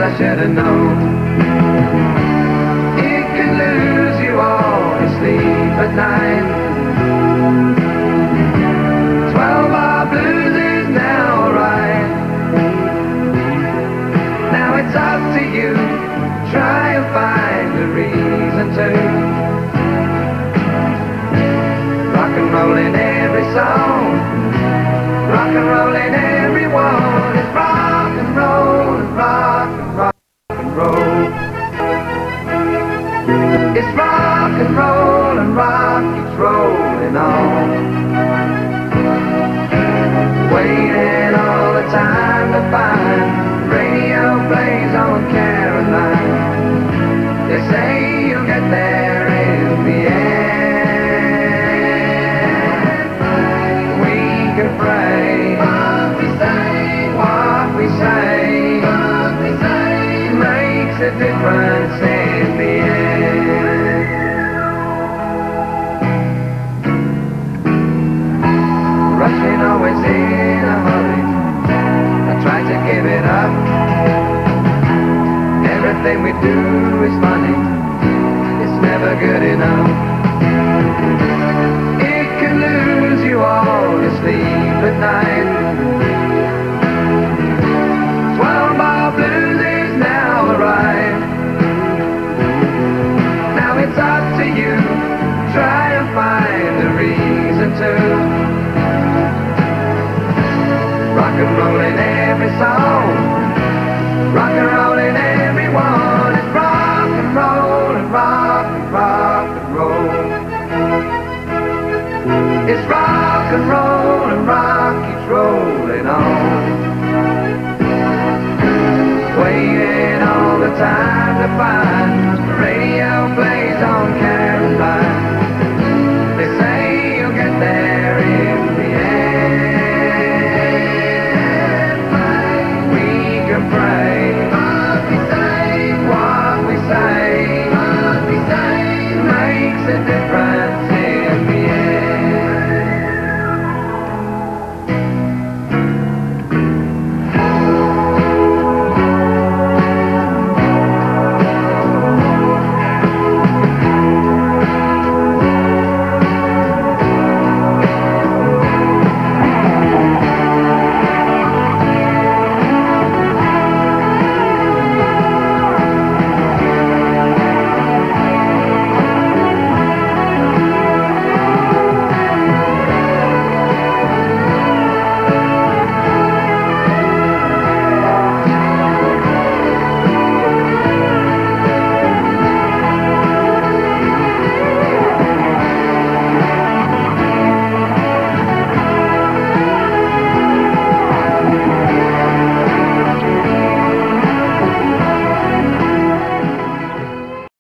I should have known. It can lose you all to sleep at night. 12-bar blues is now alright. Now it's up to you, try and find a reason to rock and roll in every song, rock and roll in everyone. It's rock and roll and rock and rock and roll. It's rock and roll and rock keeps rolling on. Waiting all the time to find radio plays on Caroline. They say you'll get there in the end. We can pray what we say makes a difference in the end. Rushing always in a hurry, I try to give it up. Everything we do is funny, it's never good enough. It can lose you all to sleep at night. 12-bar blues is now alright. Now it's up to you, try and find a reason to rock and roll in every song, rock and roll in everyone. It's rock and roll and rock and rock and roll. It's rock and roll and rock keeps rolling on. Waiting all the time to find radio plays on.